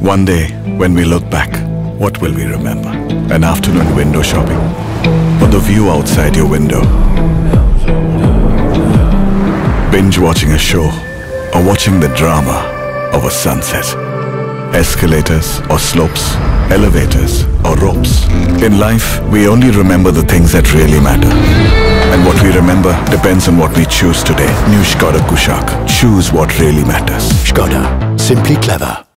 One day, when we look back, what will we remember? An afternoon window shopping? Or the view outside your window? Binge watching a show? Or watching the drama of a sunset? Escalators or slopes? Elevators or ropes? In life, we only remember the things that really matter. And what we remember depends on what we choose today. New ŠKODA KUSHAQ. Choose what really matters. ŠKODA. Simply clever.